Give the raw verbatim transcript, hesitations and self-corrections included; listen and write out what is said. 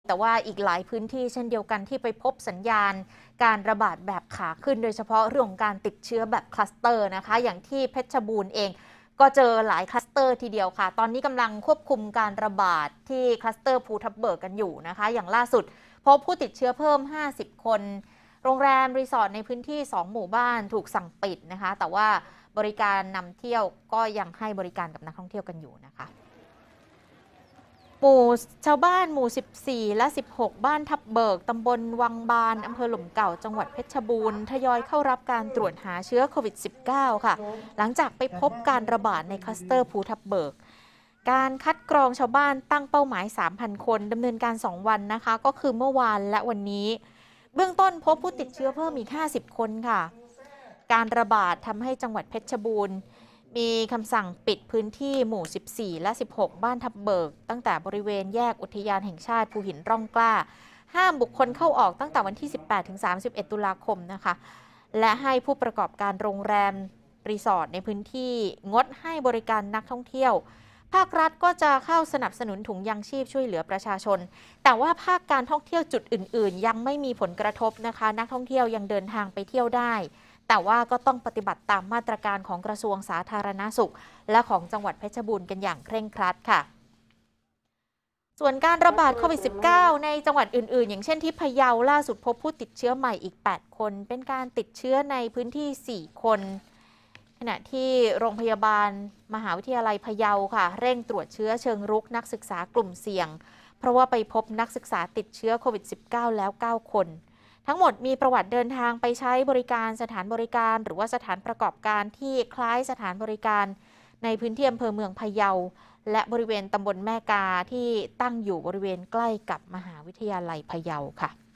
แต่ว่าอีกหลายพื้นที่เช่นเดียวกันที่ไปพบสัญญาณการระบาดแบบขาขึ้นโดยเฉพาะเรื่องของการติดเชื้อแบบคลัสเตอร์นะคะอย่างที่เพชรบูรณ์เองก็เจอหลายคลัสเตอร์ทีเดียวค่ะตอนนี้กำลังควบคุมการระบาดที่คลัสเตอร์ภูทับเบิกกันอยู่นะคะอย่างล่าสุดพบผู้ติดเชื้อเพิ่มห้าสิบคนโรงแรมรีสอร์ทในพื้นที่สองหมู่บ้านถูกสั่งปิดนะคะแต่ว่าบริการนำเที่ยวก็ยังให้บริการกับนักท่องเที่ยวกันอยู่นะคะหมู่ชาวบ้านหมู่สิบสี่และสิบหกบ้านทับเบิกตำบลวังบานอำเภอหล่มเก่าจังหวัดเพชรบูรณ์ทยอยเข้ารับการตรวจหาเชื้อโควิด สิบเก้า ค่ะหลังจากไปพบการระบาดในคลัสเตอร์ภูทับเบิกการคัดกรองชาวบ้านตั้งเป้าหมาย สามพัน คนดำเนินการสองวันนะคะก็คือเมื่อวานและวันนี้เบื้องต้นพบผู้ติดเชื้อเพิ่มอีกห้าสิบคนค่ะการระบาดทำให้จังหวัดเพชรบูรณ์มีคำสั่งปิดพื้นที่หมู่สิบสี่และสิบหกบ้านทับเบิกตั้งแต่บริเวณแยกอุทยานแห่งชาติภูหินร่องกล้าห้ามบุคคลเข้าออกตั้งแต่วันที่ สิบแปดถึงสามสิบเอ็ด ตุลาคมนะคะและให้ผู้ประกอบการโรงแรมรีสอร์ทในพื้นที่งดให้บริการนักท่องเที่ยวภาครัฐก็จะเข้าสนับสนุนถุงยังชีพช่วยเหลือประชาชนแต่ว่าภาคการท่องเที่ยวจุดอื่นๆยังไม่มีผลกระทบนะคะนักท่องเที่ยวยังเดินทางไปเที่ยวได้แต่ว่าก็ต้องปฏิบัติตามมาตรการของกระทรวงสาธารณสุขและของจังหวัดเพชรบูรณ์กันอย่างเคร่งครัดค่ะส่วนการระบาดโควิด สิบเก้า ในจังหวัดอื่นๆอย่างเช่นที่พะเยาล่าสุดพบผู้ติดเชื้อใหม่อีกแปดคนเป็นการติดเชื้อในพื้นที่สี่คนขณะที่โรงพยาบาลมหาวิทยาลัยพะเยาค่ะเร่งตรวจเชื้อเชิงรุกนักศึกษากลุ่มเสี่ยงเพราะว่าไปพบนักศึกษาติดเชื้อโควิด สิบเก้า แล้วเก้าคนทั้งหมดมีประวัติเดินทางไปใช้บริการสถานบริการหรือว่าสถานประกอบการที่คล้ายสถานบริการในพื้นที่อำเภอเมืองพะเยาและบริเวณตำบลแม่กาที่ตั้งอยู่บริเวณใกล้กับมหาวิทยาลัยพะเยาค่ะ